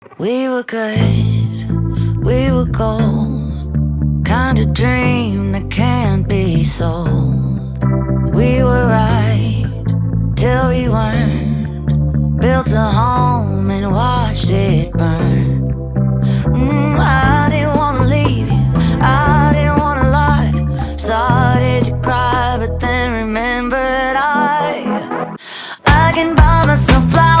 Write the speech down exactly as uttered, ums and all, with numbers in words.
We were good, we were gold, kind of dream that can't be sold. We were right till we weren't, built a home and watched it burn. mm, I didn't wanna leave you, I didn't wanna lie. Started to cry but then remembered I I can buy myself flowers.